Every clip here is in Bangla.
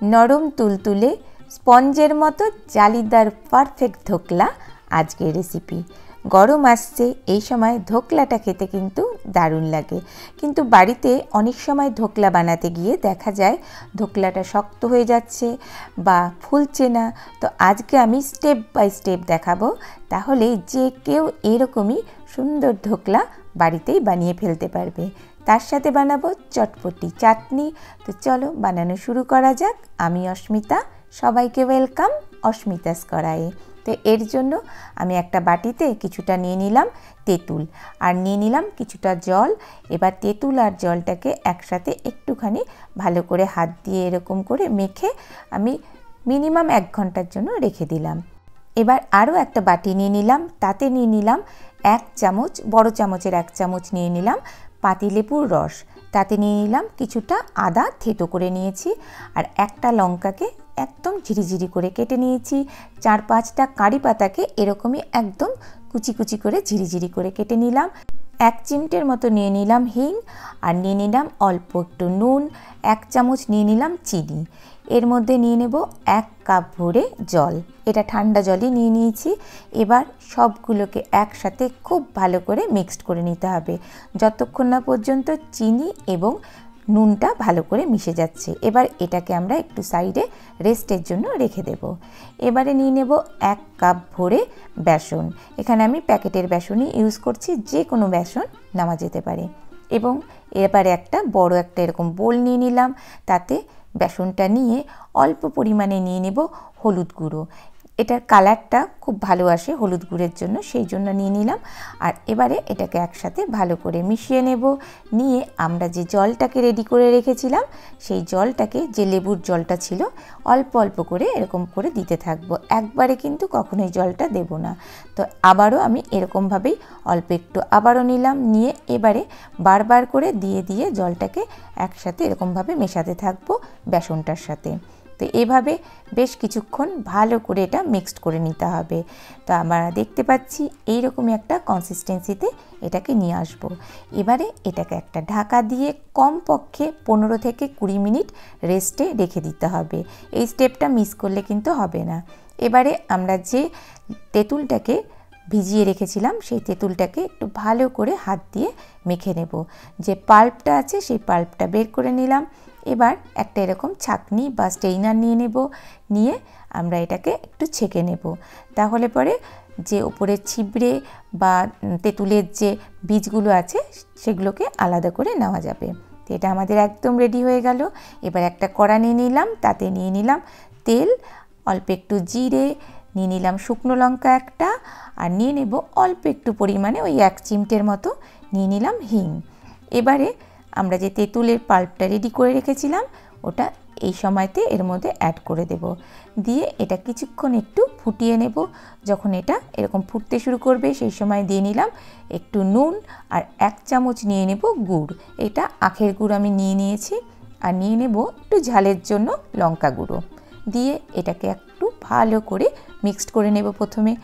নরম তুলতুলে স্পঞ্জের মতো জালিদার পারফেক্ট ধোকলা আজকের রেসিপি। গরম আসছে, এই সময় ধোকলাটা খেতে কিন্তু দারুণ লাগে, কিন্তু বাড়িতে অনেক সময় ধোকলা বানাতে গিয়ে দেখা যায় ধোকলাটা শক্ত হয়ে যাচ্ছে বা ফুলছে না। তো আজকে আমি স্টেপ বাই স্টেপ দেখাবো, তাহলে যে কেউ এরকমই সুন্দর ধোকলা বাড়িতেই বানিয়ে ফেলতে পারবে। তার সাথে বানাবো চটপটি চাটনি। তো চলো বানানো শুরু করা যাক। আমি অস্মিতা, সবাইকে ওয়েলকাম অস্মিতাস কড়াইয়ে। তো এর জন্য আমি একটা বাটিতে কিছুটা নিয়ে নিলাম তেঁতুল আর নিয়ে নিলাম কিছুটা জল। এবার তেঁতুল আর জলটাকে একসাথে একটুখানি ভালো করে হাত দিয়ে এরকম করে মেখে আমি মিনিমাম 1 ঘন্টার জন্য রেখে দিলাম। এবার আরও একটা বাটি নিয়ে নিলাম, তাতে নিয়ে নিলাম 1 চামচ, বড় চামচের 1 চামচ নিয়ে নিলাম পাতিলেবুর রস। তাতে নিয়ে নিলাম কিছুটা আদা থেতো করে নিয়েছি, আর একটা লঙ্কাকে একদম ঝিরিঝিরি করে কেটে নিয়েছি। 4-5টা কারি পাতাকে এরকমই একদম কুচি কুচি করে ঝিরিঝিরি করে কেটে নিলাম। 1 চিমটের মতো নিয়ে নিলাম হিং, আর নিয়ে নিলাম অল্প একটু নুন, 1 চামচ নিয়ে নিলাম চিনি। এর মধ্যে নিয়ে নেব 1 কাপ ভরে জল, এটা ঠান্ডা জলই নিয়ে নিয়েছি। এবার সবগুলোকে একসাথে খুব ভালো করে মিক্সড করে নিতে হবে, যতক্ষণ না পর্যন্ত চিনি এবং নুনটা ভালো করে মিশে যাচ্ছে। এবার এটাকে আমরা একটু সাইডে রেস্টের জন্য রেখে দেব। এবারে নিয়ে নেব 1 কাপ ভরে বেসন, এখানে আমি প্যাকেটের বেসনই ইউজ করছি, যে কোনো বেসন নেওয়া যেতে পারে। এবং এবারে একটা বড় একটা এরকম বোল নিয়ে নিলাম, তাতে বেসনটা নিয়ে অল্প পরিমাণে নিয়ে নেব হলুদ গুঁড়ো। এটার কালারটা খুব ভালো আসে হলুদ গুঁড়ের জন্য, সেই জন্য নিয়ে নিলাম। আর এবারে এটাকে একসাথে ভালো করে মিশিয়ে নেব। নিয়ে আমরা যে জলটাকে রেডি করে রেখেছিলাম, সেই জলটাকে, যে লেবুর জলটা ছিল, অল্প অল্প করে এরকম করে দিতে থাকবো, একবারে কিন্তু কখনোই জলটা দেব না। তো আবারও আমি এরকমভাবেই অল্প একটু আবারও নিলাম, নিয়ে এবারে বারবার করে দিয়ে দিয়ে জলটাকে একসাথে এরকমভাবে মেশাতে থাকবো বেসনটার সাথে। তো এভাবে বেশ কিছুক্ষণ ভালো করে এটা মিক্সড করে নিতে হবে। তো আমরা দেখতে পাচ্ছি এইরকমই একটা কনসিস্টেন্সিতে এটাকে নিয়ে আসবো। এবারে এটাকে একটা ঢাকা দিয়ে কমপক্ষে 15 থেকে 20 মিনিট রেস্টে রেখে দিতে হবে। এই স্টেপটা মিস করলে কিন্তু হবে না। এবারে আমরা যে তেঁতুলটাকে ভিজিয়ে রেখেছিলাম, সেই তেঁতুলটাকে একটু ভালো করে হাত দিয়ে মেখে নেব। যে পাল্পটা আছে সেই পাল্পটা বের করে নিলাম। এবার একটা এরকম ছাঁকনি বা স্টেইনার নিয়ে নেব, নিয়ে আমরা এটাকে একটু ছেঁকে নেব। তাহলে পরে যে উপরে ছিবড়ে বা তেঁতুলের যে বীজগুলো আছে সেগুলোকে আলাদা করে নেওয়া যাবে। তো এটা আমাদের একদম রেডি হয়ে গেল। এবার একটা কড়া নিয়ে নিলাম, তাতে নিয়ে নিলাম তেল, অল্প একটু জিরে, নিয়ে নিলাম শুকনো লঙ্কা একটা, আর নিয়ে নেব অল্প একটু পরিমাণে ওই 1 চিমটের মতো নিয়ে নিলাম হিং। এবারে আমরা যে তেঁতুলের পাল্পটা রেডি করে রেখেছিলাম ওটা এই সময়তে এর মধ্যে অ্যাড করে দেব, দিয়ে এটা কিছুক্ষণ একটু ফুটিয়ে নেব। যখন এটা এরকম ফুটতে শুরু করবে সেই সময় দিয়ে নিলাম একটু নুন, আর 1 চামচ নিয়ে নেব গুড়, এটা আখের গুড় আমি নিয়ে নিয়েছি। আর নিয়ে নেব একটু ঝালের জন্য লঙ্কা গুঁড়ো, দিয়ে এটাকে একটু ভালো করে মিক্সড করে নেব প্রথমে।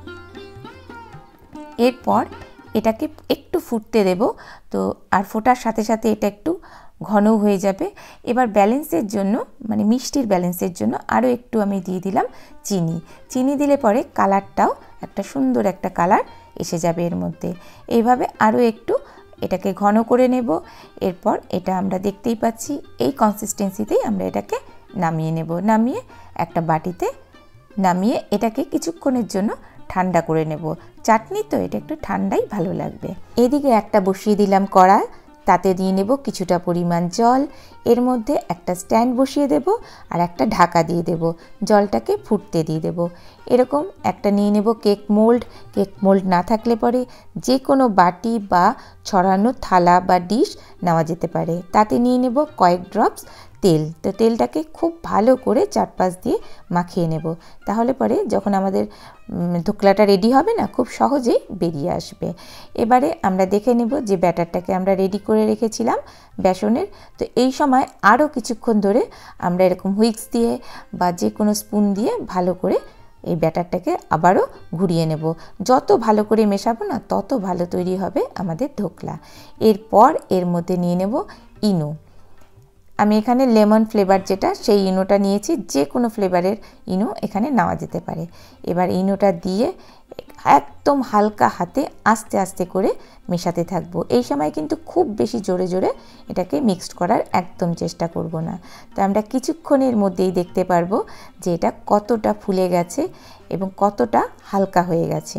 এরপর এটাকে একটু ফুটতে দেব। তো আর ফোটার সাথে সাথে এটা একটু ঘন হয়ে যাবে। এবার ব্যালেন্সের জন্য, মানে মিষ্টির ব্যালেন্সের জন্য আরও একটু আমি দিয়ে দিলাম চিনি। চিনি দিলে পরে কালারটাও একটা সুন্দর একটা কালার এসে যাবে এর মধ্যে। এইভাবে আরও একটু এটাকে ঘন করে নেব। এরপর এটা আমরা দেখতেই পাচ্ছি এই কনসিস্টেন্সিতেই আমরা এটাকে নামিয়ে নেব। নামিয়ে একটা বাটিতে নামিয়ে এটাকে কিছুক্ষণের জন্য ঠান্ডা করে নেব। চাটনি তো এটা একটু ঠান্ডাই ভালো লাগবে। এদিকে একটা বসিয়ে দিলাম কড়া, তাতে দিয়ে নেব কিছুটা পরিমাণ জল। এর মধ্যে একটা স্ট্যান্ড বসিয়ে দেব আর একটা ঢাকা দিয়ে দেব, জলটাকে ফুটতে দিয়ে দেব। এরকম একটা নিয়ে নেব কেক মোল্ড। কেক মোল্ড না থাকলে পরে যে কোনো বাটি বা ছড়ানো থালা বা ডিশ নেওয়া যেতে পারে। তাতে নিয়ে নেব কয়েক ড্রপস তেল। তো তেলটাকে খুব ভালো করে চারপাশ দিয়ে মাখিয়ে নেব, তাহলে পরে যখন আমাদের ধোকলাটা রেডি হবে না, খুব সহজেই বেরিয়ে আসবে। এবারে আমরা দেখে নেব যে ব্যাটারটাকে আমরা রেডি করে রেখেছিলাম বেসনের। তো এই সময় আরও কিছুক্ষণ ধরে আমরা এরকম হুইক্স দিয়ে বা যে কোনো স্পুন দিয়ে ভালো করে এই ব্যাটারটাকে আবারও ঘুরিয়ে নেব। যত ভালো করে মেশাবো না, তত ভালো তৈরি হবে আমাদের ধোকলা। এরপর এর মধ্যে নিয়ে নেব ইনো। আমি এখানে লেমন ফ্লেভার যেটা সেই ইনোটা নিয়েছি, যে কোনো ফ্লেভারের ইনো এখানে নেওয়া যেতে পারে। এবার ইনোটা দিয়ে একদম হালকা হাতে আস্তে আস্তে করে মেশাতে থাকবো। এই সময় কিন্তু খুব বেশি জোরে জোরে এটাকে মিক্সড করার একদম চেষ্টা করব না। তো আমরা কিছুক্ষণের মধ্যেই দেখতে পারবো যে এটা কতটা ফুলে গেছে এবং কতটা হালকা হয়ে গেছে।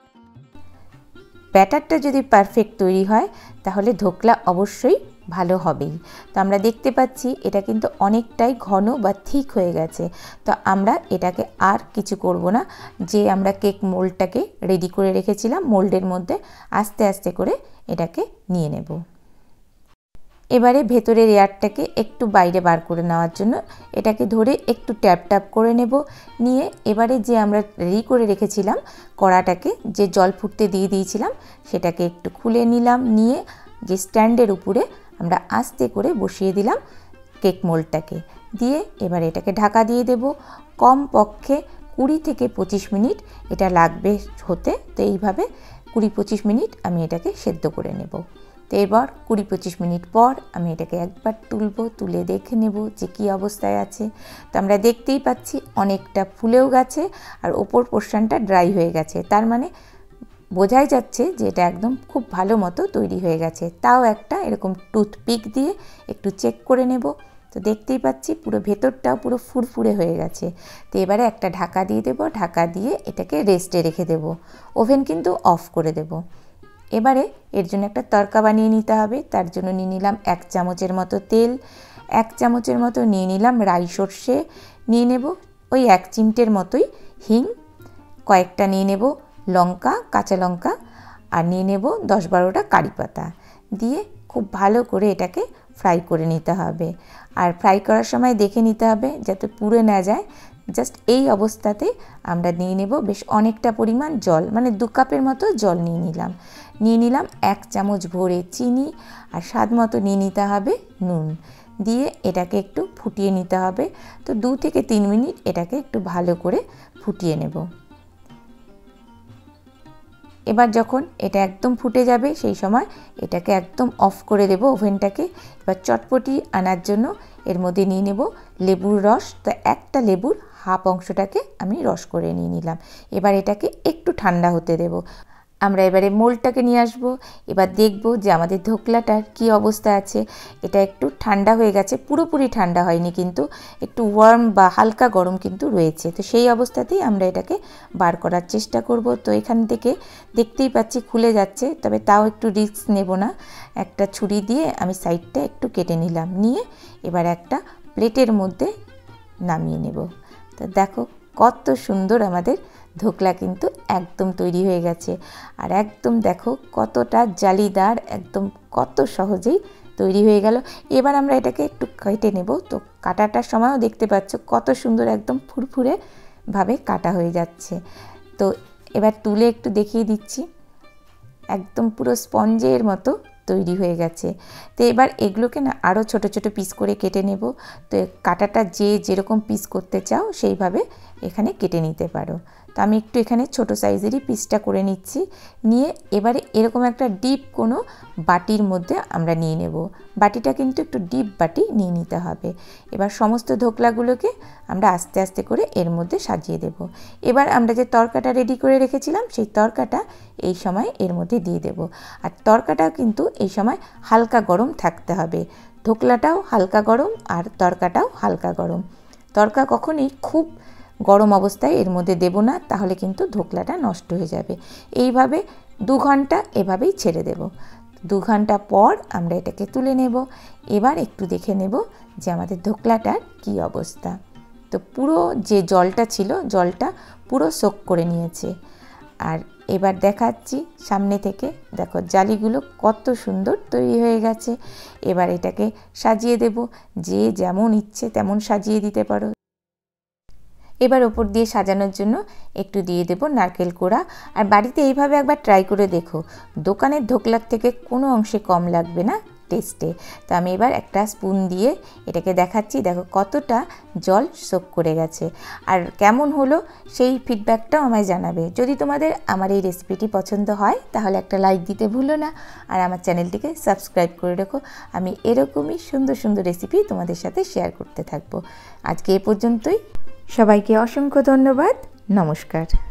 ব্যাটারটা যদি পারফেক্ট তৈরি হয় তাহলে ধোকলা অবশ্যই ভালো হবেই। তো আমরা দেখতে পাচ্ছি এটা কিন্তু অনেকটাই ঘন বা থিক হয়ে গেছে। তো আমরা এটাকে আর কিছু করব না, যে আমরা কেক মোল্ডটাকে রেডি করে রেখেছিলাম মোল্ডের মধ্যে আস্তে আস্তে করে এটাকে নিয়ে নেব। এবারে ভেতরের এয়ারটাকে একটু বাইরে বার করে নেওয়ার জন্য এটাকে ধরে একটু ট্যাপ ট্যাপ করে নেব। নিয়ে এবারে যে আমরা রেডি করে রেখেছিলাম কড়াটাকে, যে জল ফুটতে দিয়ে দিয়েছিলাম, সেটাকে একটু খুলে নিলাম। নিয়ে যে স্ট্যান্ডের উপরে আমরা আস্তে করে বসিয়ে দিলাম কেক মোল্ডটাকে। দিয়ে এবার এটাকে ঢাকা দিয়ে দেব। কমপক্ষে 20 থেকে 25 মিনিট এটা লাগবে হতে। তো এইভাবে 20-25 মিনিট আমি এটাকে সেদ্ধ করে নেব। তো এবার 20-25 মিনিট পর আমি এটাকে একবার তুলে দেখে নেব যে কী অবস্থায় আছে। তো আমরা দেখতেই পাচ্ছি অনেকটা ফুলেও গেছে আর ওপর পোর্শনটা ড্রাই হয়ে গেছে। তার মানে বোঝাই যাচ্ছে যে এটা একদম খুব ভালো মতো তৈরি হয়ে গেছে। তাও একটা এরকম টুথপিক দিয়ে একটু চেক করে নেব। তো দেখতেই পাচ্ছি পুরো ভেতরটাও পুরো ফুরফুরে হয়ে গেছে। তো এবারে একটা ঢাকা দিয়ে দেব। ঢাকা দিয়ে এটাকে রেস্টে রেখে দেব। ওভেন কিন্তু অফ করে দেব। এবারে এর জন্য একটা তড়কা বানিয়ে নিতে হবে। তার জন্য নিয়ে নিলাম 1 চামচের মতো তেল, 1 চামচের মতো নিয়ে নিলাম রাই সর্ষে, নিয়ে নেব ওই 1 চিমটের মতোই হিং, কয়েকটা নিয়ে নেব লঙ্কা, কাঁচা লঙ্কা, আর নিয়ে নেব 10-12টা কারি পাতা। দিয়ে খুব ভালো করে এটাকে ফ্রাই করে নিতে হবে। আর ফ্রাই করার সময় দেখে নিতে হবে যাতে পুড়ে না যায়। জাস্ট এই অবস্থাতে আমরা নিয়ে নেব বেশ অনেকটা পরিমাণ জল, মানে 2 কাপের মতো জল নিয়ে নিলাম 1 চামচ ভরে চিনি, আর স্বাদ মতো নিয়ে নিতে হবে নুন। দিয়ে এটাকে একটু ফুটিয়ে নিতে হবে। তো 2 থেকে 3 মিনিট এটাকে একটু ভালো করে ফুটিয়ে নেব। এবার যখন এটা একদম ফুটে যাবে সেই সময় এটাকে একদম অফ করে দেব ওভেনটাকে। এবার চটপটি আনার জন্য এর মধ্যে নিয়ে নেব লেবুর রস। তো একটা লেবুর হাফ অংশটাকে আমি রস করে নিয়ে নিলাম। এবার এটাকে একটু ঠান্ডা হতে দেব। আমরা এবারে মোল্ডটাকে নিয়ে আসব। এবার দেখব যে আমাদের ধোকলাটার কি অবস্থা আছে। এটা একটু ঠান্ডা হয়ে গেছে, পুরোপুরি ঠান্ডা হয়নি, কিন্তু একটু ওয়ার্ম বা হালকা গরম কিন্তু রয়েছে। তো সেই অবস্থাতেই আমরা এটাকে বার করার চেষ্টা করব। তো এখান থেকে দেখতেই পাচ্ছি খুলে যাচ্ছে, তবে তাও একটু রিস্ক নেব না। একটা ছুরি দিয়ে আমি সাইডটা একটু কেটে নিলাম। নিয়ে এবার একটা প্লেটের মধ্যে নামিয়ে নেব। তো দেখো কত সুন্দর আমাদের ধোকলা কিন্তু একদম তৈরি হয়ে গেছে। আর একদম দেখো কতটা জালিদার, একদম কত সহজেই তৈরি হয়ে গেল। এবার আমরা এটাকে একটু কেটে নেব। তো কাটাটার সময়ও দেখতে পাচ্ছ কত সুন্দর একদম ফুরফুরে ভাবে কাটা হয়ে যাচ্ছে। তো এবার তুলে একটু দেখিয়ে দিচ্ছি, একদম পুরো স্পঞ্জের মতো তৈরি হয়ে গেছে। তো এবার এগুলোকে না আরও ছোট ছোট পিস করে কেটে নেব। তো কাটাটা যে যেরকম পিস করতে চাও সেইভাবে এখানে কেটে নিতে পারো। তো আমি একটু এখানে ছোট সাইজেরই পিসটা করে নিচ্ছি। নিয়ে এবারে এরকম একটা ডিপ কোনো বাটির মধ্যে আমরা নিয়ে নেব। বাটিটা কিন্তু একটু ডিপ বাটি নিয়ে নিতে হবে। এবার সমস্ত ধোকলাগুলোকে আমরা আস্তে আস্তে করে এর মধ্যে সাজিয়ে দেব। এবার আমরা যে তড়কাটা রেডি করে রেখেছিলাম সেই তড়কাটা এই সময় এর মধ্যে দিয়ে দেব। আর তড়কাটাও কিন্তু এই সময় হালকা গরম থাকতে হবে। ধোকলাটাও হালকা গরম আর তড়কাটাও হালকা গরম। তড়কা কখনোই খুব গরম অবস্থায় এর মধ্যে দেব না, তাহলে কিন্তু ধোকলাটা নষ্ট হয়ে যাবে। এইভাবে 2 ঘন্টা এভাবেই ছেড়ে দেব। 2 ঘন্টা পর আমরা এটাকে তুলে নেব। এবার একটু দেখে নেব যে আমাদের ধোকলাটার কি অবস্থা। তো পুরো যে জলটা ছিল জলটা পুরো সোক করে নিয়েছে। আর এবার দেখাচ্ছি সামনে থেকে, দেখো জালিগুলো কত সুন্দর তৈরি হয়ে গেছে। এবার এটাকে সাজিয়ে দেব। যে যেমন ইচ্ছে তেমন সাজিয়ে দিতে পারো। এবার ওপর দিয়ে সাজানোর জন্য একটু দিয়ে দেব নারকেল কোড়া। আর বাড়িতে এইভাবে একবার ট্রাই করে দেখো, দোকানের ধোকলার থেকে কোনো অংশে কম লাগবে না, টেস্টে। তো আমি এবার একটা স্পুন দিয়ে এটাকে দেখাচ্ছি, দেখো কতটা জল সোক করে গেছে। আর কেমন হলো সেই ফিডব্যাকটাও আমায় জানাবে। যদি তোমাদের আমার এই রেসিপিটি পছন্দ হয় তাহলে একটা লাইক দিতে ভুলো না, আর আমার চ্যানেলটিকে সাবস্ক্রাইব করে রেখো। আমি এরকমই সুন্দর সুন্দর রেসিপি তোমাদের সাথে শেয়ার করতে থাকবো। আজকে এ পর্যন্তই, সবাইকে অসংখ্য ধন্যবাদ, নমস্কার।